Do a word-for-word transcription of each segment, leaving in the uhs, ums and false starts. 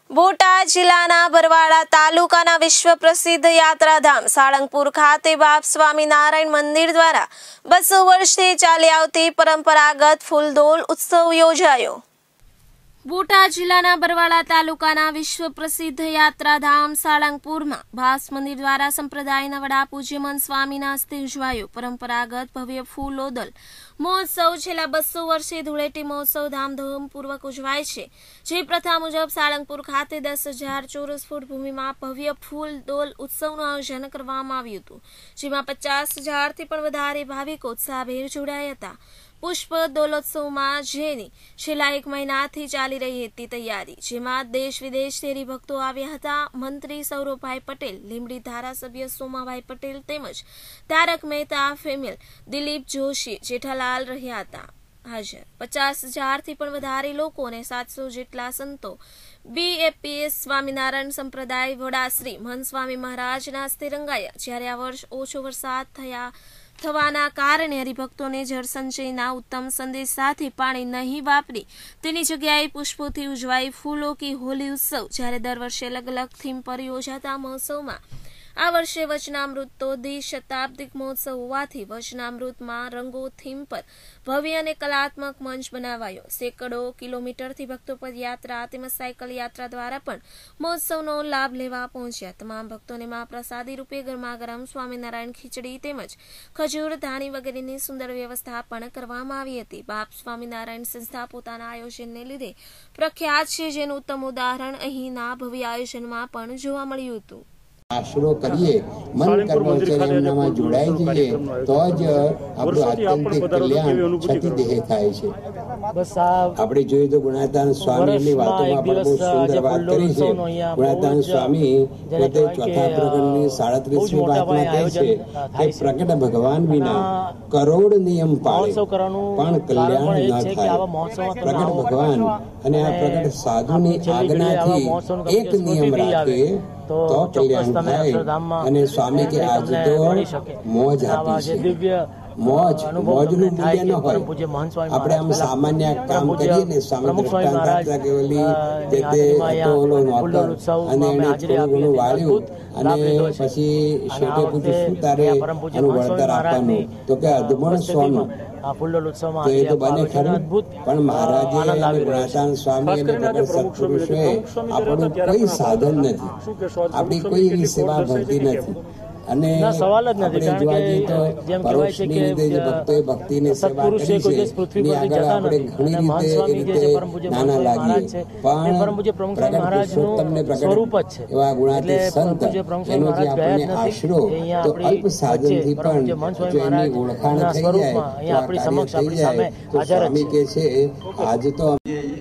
બોટાદ જિલ્લાના બરવાળા તાલુકાના વિશ્વ પ્રસિદ્ધ યાત્રાધામ સાળંગપુર ખાતે બાપ સ્વામિનારાયણ મંદિર દ્વારા બસો વર્ષથી ચાલી આવતી પરંપરાગત ફૂલદોલ ઉત્સવ યોજાયો। બોટાદ જિલ્લાના બરવાળા તાલુકાના વિશ્વ પ્રસિદ્ધ યાત્રાધામ સાળંગપુરમાં ભાસ મંદિર દ્વારા સંપ્રદાયના વડા પૂજ્ય મન સ્વામીના હસ્તે ઉજવાયો પરંપરાગત ભવ્ય ફૂલોદલ મહોત્સવ છેલ્લા બસો વર્ષે ધૂળેટી મહોત્સવ ધામધૂમપૂર્વક ઉજવાય છે। જે પ્રથા મુજબ સાળંગપુર ખાતે દસ હજાર ચોરસ ફૂટ ભૂમિમાં ભવ્ય ફૂલદોલ ઉત્સવનું આયોજન કરવામાં આવ્યું હતું, જેમાં પચાસ હજારથી પણ વધારે ભાવિકો ઉત્સાહભેર જોડાયા હતા। પુષ્પ દોલોત્સવમાં જેની છેલ્લા એક મહિનાથી ચાલી રહી હતી તૈયારી, જેમાં દેશ વિદેશથી હરિભક્તો આવ્યા હતા। મંત્રી સૌરભભાઈ પટેલ, લીંબડી ધારાસભ્ય સોમાભાઈ પટેલ તેમજ તારક મહેતા ફેમિલ દિલીપ જોશી જેઠાલાલ રહ્યા હતા હાજર। પચાસ હજારથી પણ વધારે લોકો અને સાતસો જેટલા સંતો બીએપીએસ સ્વામિનારાયણ સંપ્રદાય વડાશ્રી મહંત સ્વામી મહારાજના હસ્તે રંગાયા। જ્યારે આ વર્ષ ઓછો વરસાદ થયા થવાના કારણે હરિભક્તોને જળસંચયના ઉત્તમ સંદેશ સાથે પાણી નહીં વાપરી તેની જગ્યાએ પુષ્પોથી ઉજવાઈ ફૂલો કી હોલી ઉત્સવ। જ્યારે દર વર્ષે અલગ અલગ થીમ પર યોજાતા મહોત્સવમાં આ વર્ષે વચનામૃત તો દ્વિશતાબ્દિક મહોત્સવ હોવાથી વચનામૃતમાં રંગો થીમ પર ભવ્ય અને કલાત્મક મંચ બનાવાયો। સેંકડો કિલોમીટરથી ભક્તો પદયાત્રા તેમજ સાયકલ યાત્રા દ્વારા પણ મહોત્સવનો લાભ લેવા પહોંચ્યા। તમામ ભક્તોને મહાપ્રસાદી રૂપે ગરમા ગરમ સ્વામિનારાયણ ખીચડી તેમજ ખજૂર ધાણી વગેરેની સુંદર વ્યવસ્થા પણ કરવામાં આવી હતી। બાપ સ્વામિનારાયણ સંસ્થા પોતાના આયોજનને લીધે પ્રખ્યાત છે, જેનું ઉત્તમ ઉદાહરણ અહીંના ભવ્ય આયોજનમાં પણ જોવા મળ્યું હતું। આશરો કરીએ, મન કર્મચર્યામાં જોડાઈ જઈએ તો જ આપણું આત્યંતિક કલ્યાણ છતી દેહ થાય છે। આપણે જોઈએ તો ગુણાતાન સ્વામીની વાતોમાં પણ બહુ સુંદર વાત કરી છે। ગુણાતાન સ્વામી પોતે ચોથા પ્રકરણની સાડત્રીસમી વાતમાં કહે છે કે પ્રગટ ભગવાન વિના કરોડ નિયમ પાળે પણ કલ્યાણ ન થાય। પ્રગટ ભગવાન અને આ પ્રગટ સાધુની આજ્ઞાથી એક નિયમ રાખે તો કલ્યાણ થાય। અને સ્વામી કે આજ તો મોજ આપી છે, મોજ મોજનું મૂલ્ય ન હોય। આપણે આમ સામાન્ય કામ કરીએ ને, સ્વામી દ્રષ્ટાંત આપતા કેવલી જે તે હતો ઓલો નહોતો અને એને થોડું ઘણું વાળ્યું અને પછી શેઠે પૂછ્યું શું તારે એનું વળતર આપવાનું, તો કે અધમણ સોનું। તો એ તો બને ખરું, પણ મહારાજે અને ગુણાતાન સ્વામી અને પ્રગટ સત્પુરુષોએ આપણું કોઈ સાધન નથી, આપણી કોઈ એવી સેવા ભરતી નથી। અને આપણે જોવા જઈએ તો પરોક્ષની રીતે જે ભક્તોએ ભક્તિની સેવા કરી છે એની આગળ આપણે ઘણી રીતે એ રીતે નાના લાગીએ, પણ પ્રગટ પુરુષોત્તમને પ્રગટ એવા ગુણાતીત સંત એનો જે આપણને આશરો તો અલ્પ સાધનથી પણ જો એની ઓળખાણ થઈ જાય તો આ કાર્ય થઈ જાય તો સ્વામી કે છે આજ તો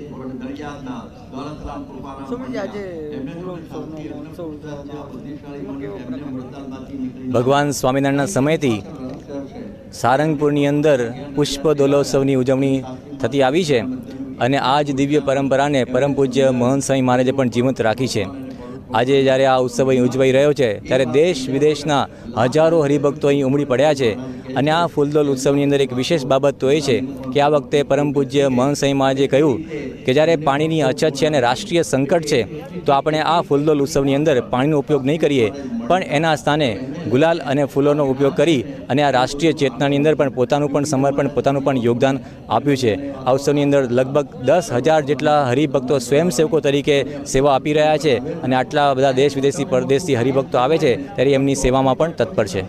ભગવાન સ્વામિનારાયણના સમયથી સારંગપુરની અંદર પુષ્પ દોલોત્સવની ઉજવણી થતી આવી છે અને આ જ દિવ્ય પરંપરાને પરમ પૂજ્ય મહંત સ્વામી મહારાજે પણ જીવંત રાખી છે। આજે જ્યારે આ ઉત્સવ અહીં ઉજવાઈ રહ્યો છે ત્યારે દેશ વિદેશના હજારો હરિભક્તો અહીં ઉમટી પડ્યા છે અને આ ફૂલદોલ ઉત્સવની અંદર એક વિશેષ બાબત તો એ છે કે આ વખતે પરમ પૂજ્ય મહંત સ્વામી મહારાજે કહ્યું કે જ્યારે પાણીની અછત છે અને રાષ્ટ્રીય સંકટ છે તો આપણે આ ફૂલદોલ ઉત્સવની અંદર પાણીનો ઉપયોગ નહીં કરીએ, પણ એના સ્થાને ગુલાલ અને ફૂલોનો ઉપયોગ કરી અને આ રાષ્ટ્રીય ચેતનાની અંદર પણ પોતાનું પણ સમર્પણ પોતાનું પણ યોગદાન આપ્યું છે। આ ઉત્સવની અંદર લગભગ દસ હજાર જેટલા હરિભક્તો સ્વયંસેવકો તરીકે સેવા આપી રહ્યા છે અને આટલા બધા દેશ વિદેશી પરદેશથી હરિભક્તો આવે છે ત્યારે એમની સેવામાં પણ તત્પર છે।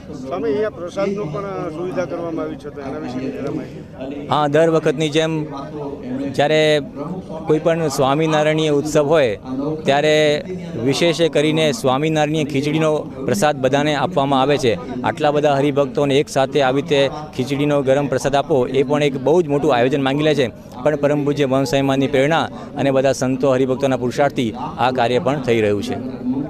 હા, દર વખતની જેમ જ્યારે કોઈ પણ સ્વામિનારાયણીય ઉત્સવ હોય ત્યારે વિશેષ કરીને સ્વામિનારાયણીય ખીચડીનો પ્રસાદ બધાને આપવામાં આવે છે। આટલા બધા હરિભક્તોને એક સાથે આવી રીતે ખીચડીનો ગરમ પ્રસાદ આપો એ પણ એક બહુ જ મોટું આયોજન માંગી લે છે, પણ પરમ પૂજ્ય મહંત સ્વામી મહારાજની પ્રેરણા અને બધા સંતો હરિભક્તોના પુરુષાર્થથી આ કાર્ય પણ થઈ રહ્યું છે।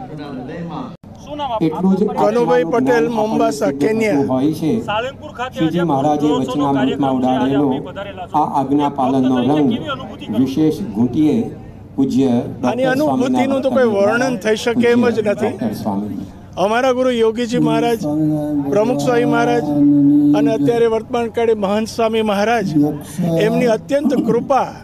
Kanubhai Patel, Mombasa, Kenya. શ્રીજી મહારાજે વચનામૃતમાં ઉડાડેલો આ આજ્ઞા પાલનનો રંગ વિશેષ ઘૂંટીએ પૂજ્ય આની અનુભૂતિનું તો કોઈ વર્ણન થઈ શકે એમ જ નથી। અમારા ગુરુ યોગીજી મહારાજ, પ્રમુખ સ્વામી મહારાજ અને અત્યારે વર્તમાન કાળે મહંત સ્વામી મહારાજ, એમની અત્યંત કૃપા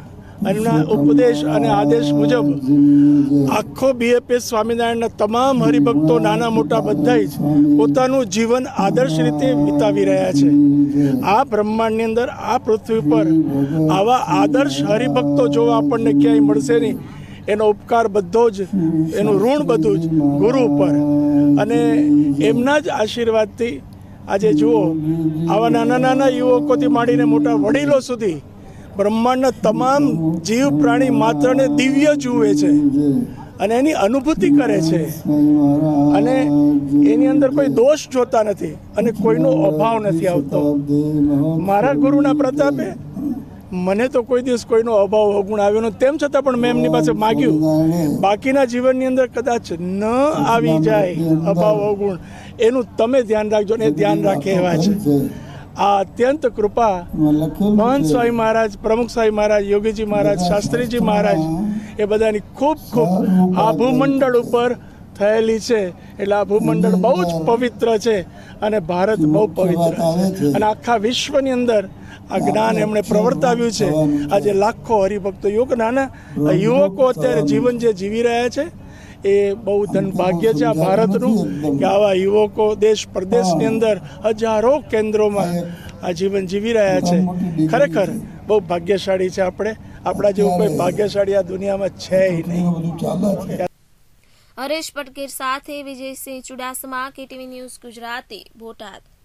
એમના ઉપદેશ અને આદેશ મુજબ આખો બીએપીએસ સ્વામિનારાયણના તમામ હરિભક્તો નાના મોટા બધા જ પોતાનું જીવન આદર્શ રીતે વિતાવી રહ્યા છે. આ બ્રહ્માંડની અંદર આ પૃથ્વી પર આવા આદર્શ હરિભક્તો જોવા આપણને ક્યાંય મળશે નહીં. એનો ઉપકાર બધો જ, એનું ઋણ બધું જ ગુરુ ઉપર, અને એમના જ આશીર્વાદથી આજે જુઓ આવા નાના નાના યુવકોથી માંડીને મોટા વડીલો સુધી બ્રહ્માંડના તમામ જીવ પ્રાણી માત્રને દિવ્ય જુએ છે અને એની અનુભૂતિ કરે છે, અને એની અંદર કોઈ દોષ જોતા નથી અને કોઈનો અભાવ નથી આવતો. મારા ગુરુના પ્રતાપે મને તો કોઈ દિવસ કોઈનો અભાવ અવગુણ આવ્યો નથી. તેમ છતાં પણ મેં એમની પાસે માગ્યું, બાકીના જીવનની અંદર કદાચ ન આવી જાય અભાવ અવગુણ, એનું તમે ધ્યાન રાખજો ને એ ધ્યાન રાખે એવા છે. આ અત્યંત કૃપા મહંત સ્વામી મહારાજ, પ્રમુખ સ્વામી મહારાજ, યોગીજી મહારાજ, શાસ્ત્રીજી મહારાજ એ બધાની ખૂબ ખૂબ આ ભૂમંડળ ઉપર થયેલી છે. એટલે આ ભૂમંડળ બહુ જ પવિત્ર છે અને ભારત બહુ પવિત્ર છે, અને આખા વિશ્વની અંદર આ જ્ઞાન એમણે પ્રવર્તાવ્યું છે. આજે લાખો હરિભક્તો યુવક, નાના યુવકો અત્યારે જીવન જે જીવી રહ્યા છે એ બહુ ધન ભાગ્ય છે આ ભારતનું, કે આવા યુવકો દેશ પ્રદેશની અંદર હજારો કેન્દ્રોમાં આ જીવન જીવી રહ્યા છે. ખરેખર બહુ ભાગ્યશાળી છે આપણે. આપણા જેવું કોઈ ભાગ્યશાળી આ દુનિયામાં છે નહીં. હરેશ પટકેર સાથે વિજયસિંહ ચુડાસમા, કેટીવી ન્યૂઝ ગુજરાતી, બોટાદ.